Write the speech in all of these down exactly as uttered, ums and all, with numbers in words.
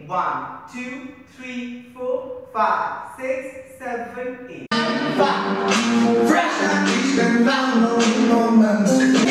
One, two, three, four, five, six, seven, eight. Five. Fresh and east and down, no romance.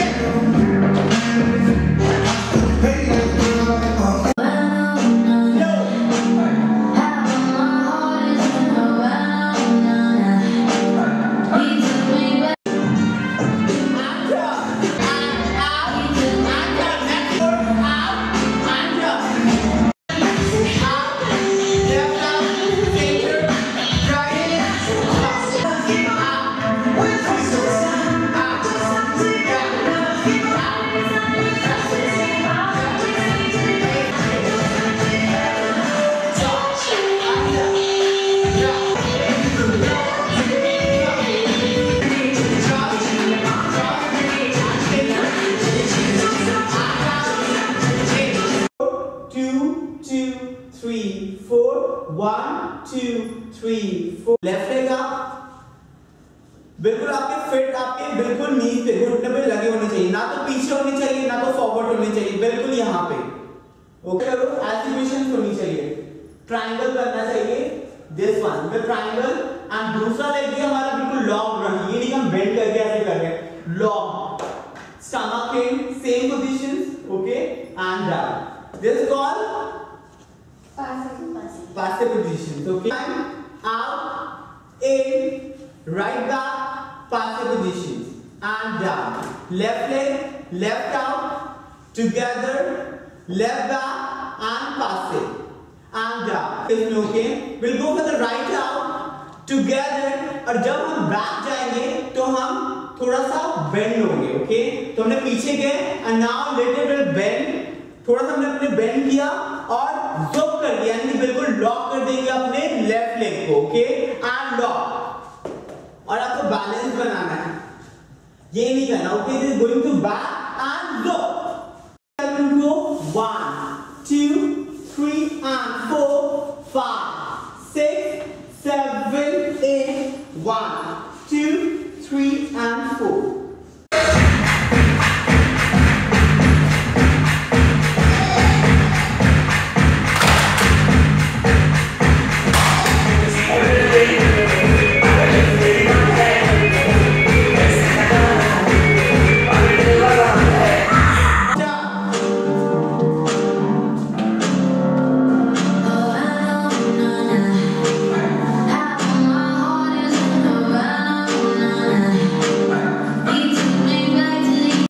Three, four, one, two, three, four. Left leg आप बिल्कुल आपके fit आपके बिल्कुल नी पे घुटने पे लगे होने चाहिए, ना तो पीछे होने चाहिए ना तो फॉरवर्ड होने चाहिए, बिल्कुल यहाँ पे। ओके करो, ऐसी पोजीशन होनी चाहिए। ट्रायंगल करना चाहिए, this one with triangle and दूसरा लेग भी हमारा बिल्कुल लॉन्ग रहे, ये नहीं हम बेंड करके ऐसे कर रहे हैं, long stomach in same positions, okay and down. This call passive positions, okay? Out, in, right back, passive positions, and down. Left leg, left out, together, left back, and passive, and down. Okay? We'll go for the right out, together, और जब हम back जाएंगे तो हम थोड़ा सा bend होंगे, okay? तो हमने पीछे गए, and now little bit bend, थोड़ा सा हमने अपने bend किया और ज़ोप कर दिया, यानी बिल्कुल लॉक कर देंगे अपने लेफ्ट लेग को, ओके एंड लॉक। और आपको बैलेंस बनाना है, ये नहीं करना, okay this is going to back and ज़ोप। Go one two three and four five six seven eight one